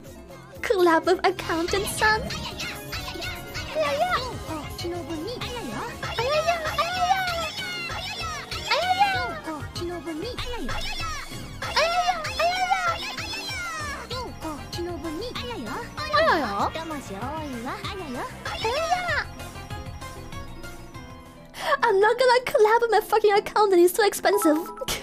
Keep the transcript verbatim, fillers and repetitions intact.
Collab with accountant son. Ayaya. Ayaya. I'm not gonna collab with my fucking accountant, he's too expensive.